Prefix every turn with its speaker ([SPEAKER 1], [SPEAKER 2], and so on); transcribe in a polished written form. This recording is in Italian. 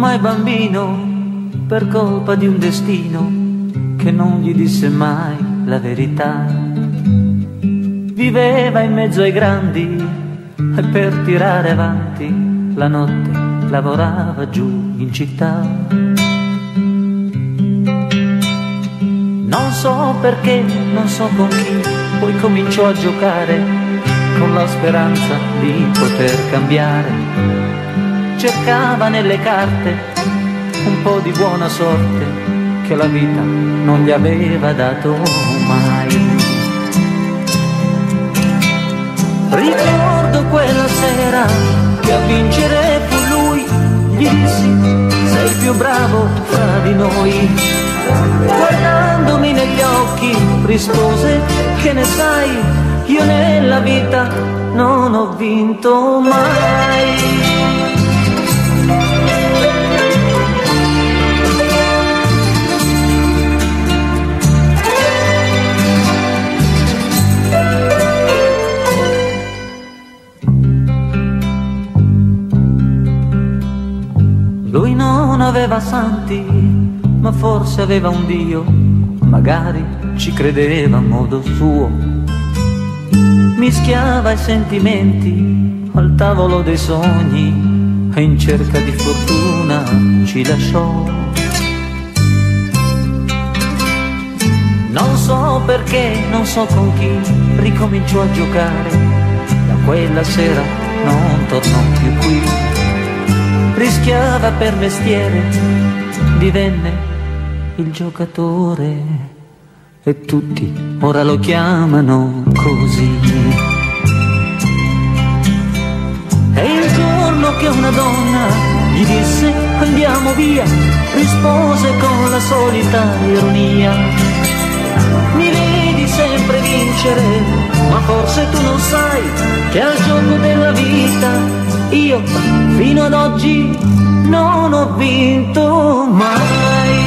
[SPEAKER 1] ormai bambino per colpa di un destino che non gli disse mai la verità. Viveva in mezzo ai grandi e per tirare avanti la notte lavorava giù in città. Non so perché, non so con chi, poi cominciò a giocare con la speranza di poter cambiare. Cercava nelle carte un po' di buona sorte che la vita non gli aveva dato mai. Ricordo quella sera che a vincere fu lui, gli dissi sei il più bravo fra di noi. Guardandomi negli occhi rispose che ne sai, io nella vita non ho vinto mai. Lui non aveva santi, ma forse aveva un Dio, magari ci credeva a modo suo. Mischiava i sentimenti al tavolo dei sogni e in cerca di fortuna ci lasciò. Non so perché, non so con chi, ricominciò a giocare. Da quella sera non tornò più qui. Rischiava per mestiere, divenne il giocatore e tutti ora lo chiamano così. E il giorno che una donna gli disse andiamo via, rispose con la solita ironia: mi vedi sempre vincere, ma forse tu non sai che al gioco della vita io fino ad oggi non ho vinto mai.